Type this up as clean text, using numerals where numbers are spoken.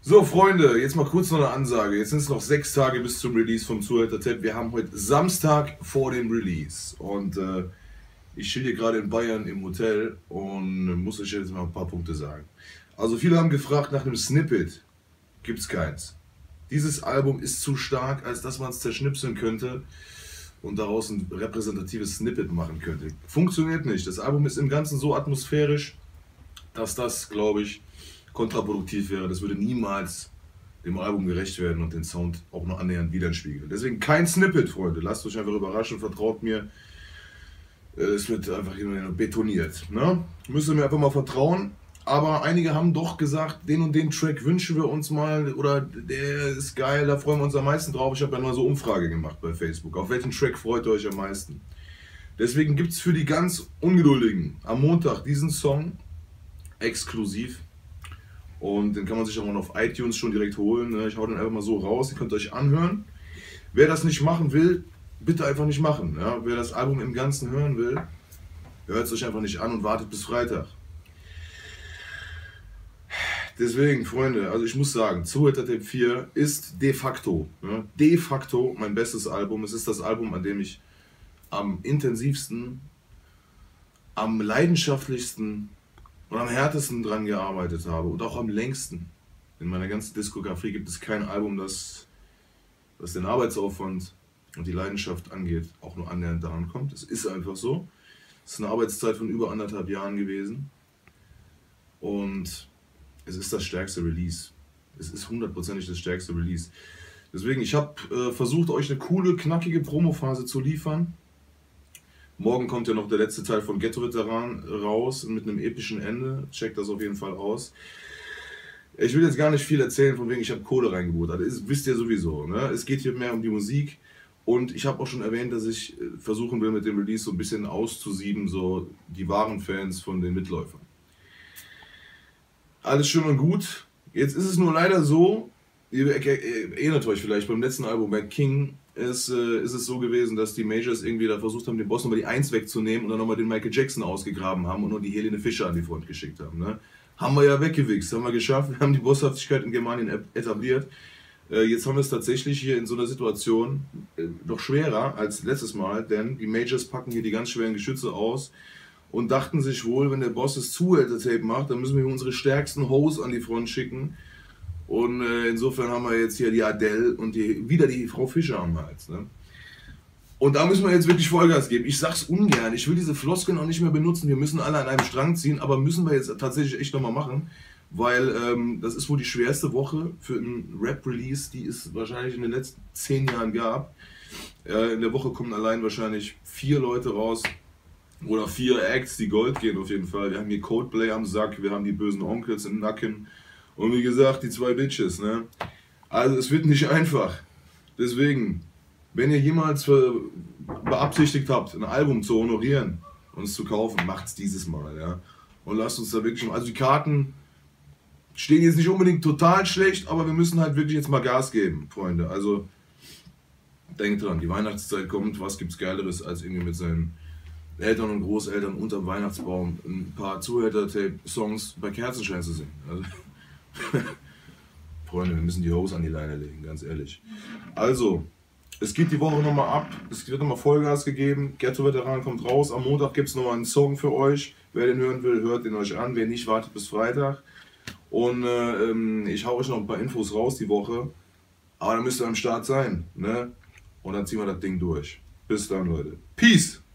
So, Freunde, jetzt mal kurz noch eine Ansage. Jetzt sind es noch 6 Tage bis zum Release vom Zuhälter-Tape. Wir haben heute Samstag vor dem Release. Und ich chill hier gerade in Bayern im Hotel und muss euch jetzt mal ein paar Punkte sagen. Also, viele haben gefragt nach einem Snippet. Gibt's keins. Dieses Album ist zu stark, als dass man es zerschnipseln könnte und daraus ein repräsentatives Snippet machen könnte. Funktioniert nicht. Das Album ist im Ganzen so atmosphärisch, dass das, glaube ich, kontraproduktiv wäre. Das würde niemals dem Album gerecht werden und den Sound auch nur annähernd widerspiegeln. Deswegen kein Snippet, Freunde. Lasst euch einfach überraschen, vertraut mir. Es wird einfach hier betoniert. Ne? Müsst ihr mir einfach mal vertrauen. Aber einige haben doch gesagt, den und den Track wünschen wir uns mal oder der ist geil, da freuen wir uns am meisten drauf. Ich habe ja mal so Umfrage gemacht bei Facebook. Auf welchen Track freut ihr euch am meisten? Deswegen gibt es für die ganz Ungeduldigen am Montag diesen Song exklusiv. Und den kann man sich auch mal auf iTunes schon direkt holen. Ich hau den einfach mal so raus, ihr könnt euch anhören. Wer das nicht machen will, bitte einfach nicht machen. Ja? Wer das Album im Ganzen hören will, hört es euch einfach nicht an und wartet bis Freitag. Deswegen, Freunde, also ich muss sagen, Zuhälter Tape 4 ist de facto mein bestes Album. Es ist das Album, an dem ich am intensivsten, am leidenschaftlichsten und am härtesten dran gearbeitet habe und auch am längsten. In meiner ganzen Diskografie gibt es kein Album, das den Arbeitsaufwand und die Leidenschaft angeht, auch nur annähernd daran kommt. Es ist einfach so. Es ist eine Arbeitszeit von über 1,5 Jahren gewesen. Und es ist das stärkste Release. Es ist 100%ig das stärkste Release. Deswegen, ich habe versucht, euch eine coole, knackige Promophase zu liefern. Morgen kommt ja noch der letzte Teil von Ghetto Veteran raus mit einem epischen Ende. Checkt das auf jeden Fall aus. Ich will jetzt gar nicht viel erzählen, von wegen ich habe Kohle reingebuttert. Das wisst ihr sowieso. Ne? Es geht hier mehr um die Musik. Und ich habe auch schon erwähnt, dass ich versuchen will, mit dem Release so ein bisschen auszusieben, so die wahren Fans von den Mitläufern. Alles schön und gut. Jetzt ist es nur leider so, ihr erinnert euch vielleicht, beim letzten Album bei King ist es so gewesen, dass die Majors irgendwie da versucht haben, den Boss nochmal die 1 wegzunehmen und dann nochmal den Michael Jackson ausgegraben haben und nur die Helene Fischer an die Front geschickt haben. Ne? Haben wir ja weggewichst, haben wir geschafft, wir haben die Bosshaftigkeit in Germanien etabliert. Jetzt haben wir es tatsächlich hier in so einer Situation noch schwerer als letztes Mal, denn die Majors packen hier die ganz schweren Geschütze aus und dachten sich wohl, wenn der Boss das Zuhälter-Tape macht, dann müssen wir unsere stärksten Hoes an die Front schicken. Und insofern haben wir jetzt hier die Adele und wieder die Frau Fischer am Hals. Ne? Und da müssen wir jetzt wirklich Vollgas geben. Ich sag's ungern, ich will diese Floskeln auch nicht mehr benutzen. Wir müssen alle an einem Strang ziehen, aber müssen wir jetzt tatsächlich echt nochmal machen. Weil das ist wohl die schwerste Woche für einen Rap-Release, die es wahrscheinlich in den letzten 10 Jahren gab. In der Woche kommen allein wahrscheinlich 4 Leute raus. Oder 4 Acts, die Gold gehen auf jeden Fall. Wir haben hier Codeplay am Sack, wir haben die bösen Onkels im Nacken. Und wie gesagt, die 2 Bitches. Ne? Also es wird nicht einfach. Deswegen, wenn ihr jemals beabsichtigt habt, ein Album zu honorieren und es zu kaufen, macht's dieses Mal. Ja? Und lasst uns da wirklich mal. Also die Karten stehen jetzt nicht unbedingt total schlecht, aber wir müssen halt wirklich jetzt mal Gas geben, Freunde. Also denkt dran, die Weihnachtszeit kommt, was gibt's Geileres als irgendwie mit seinen Eltern und Großeltern unterm Weihnachtsbaum ein paar Zuhälter-Tape-Songs bei Kerzenschein zu singen. Also, Freunde, wir müssen die Hose an die Leine legen, ganz ehrlich. Also, es geht die Woche nochmal ab, es wird nochmal Vollgas gegeben, Ghetto Veteran kommt raus, am Montag gibt es nochmal einen Song für euch. Wer den hören will, hört den euch an, wer nicht, wartet bis Freitag. Und ich hau euch noch ein paar Infos raus die Woche, aber dann müsst ihr am Start sein. Ne? Und dann ziehen wir das Ding durch. Bis dann, Leute. Peace!